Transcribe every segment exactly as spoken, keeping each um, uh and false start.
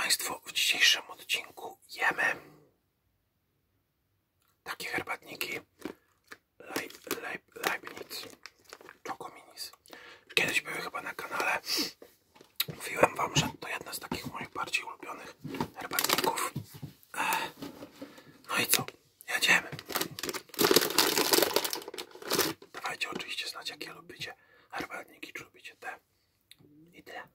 Państwo, w dzisiejszym odcinku jemy takie herbatniki Leib, Leib, Leibniz Choco Minis. Kiedyś były chyba na kanale. Mówiłem wam, że to jedna z takich moich bardziej ulubionych herbatników. No i co? Jedziemy. Dawajcie oczywiście znać, jakie lubicie herbatniki, czy lubicie te. I tyle.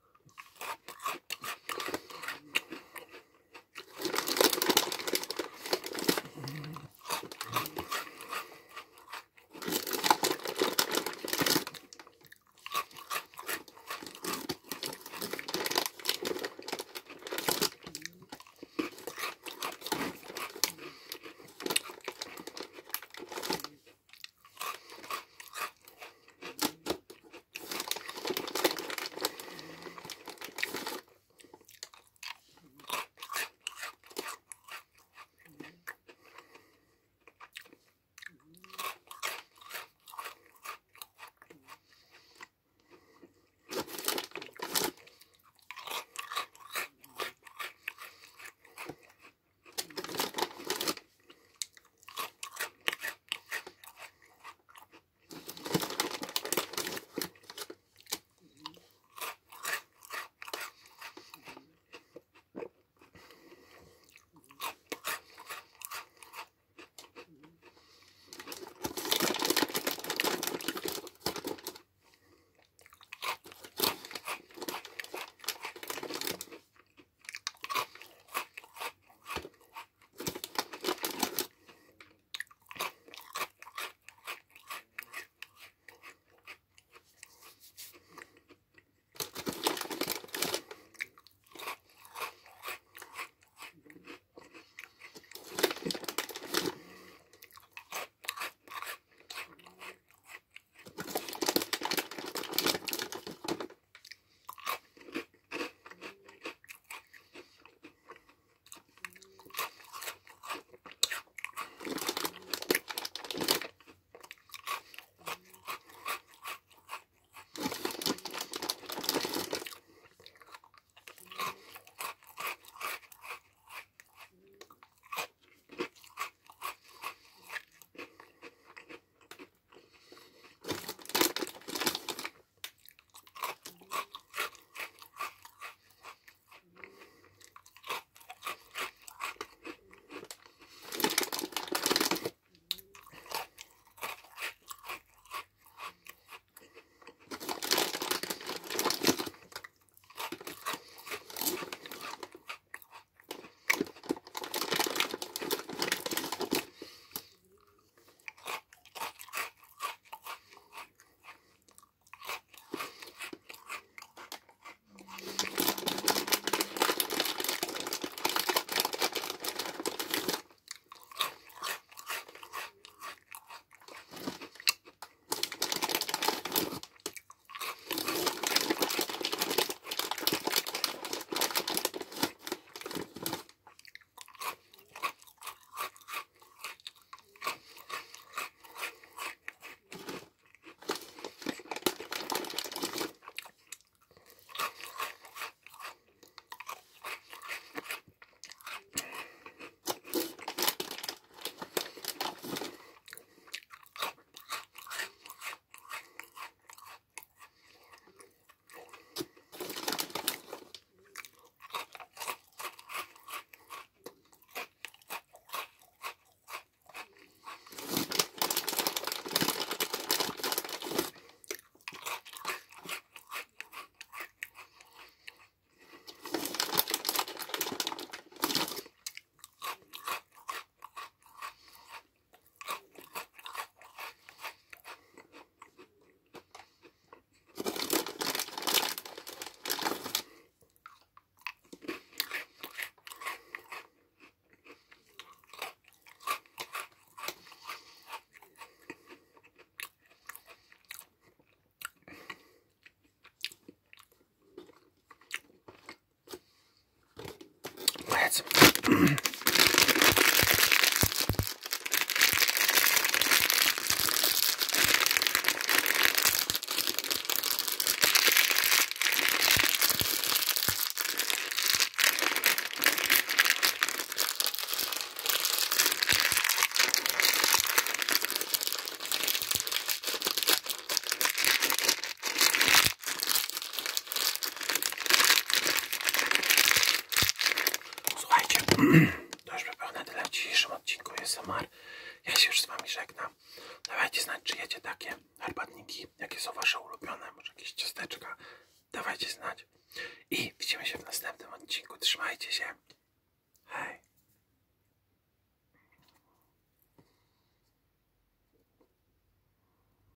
Let's to już zupełnie tyle w dzisiejszym odcinku A S M R. Ja się już z wami żegnam. Dawajcie znać, czy jecie takie herbatniki, jakie są wasze ulubione, może jakieś ciasteczka. Dawajcie znać. I widzimy się w następnym odcinku. Trzymajcie się.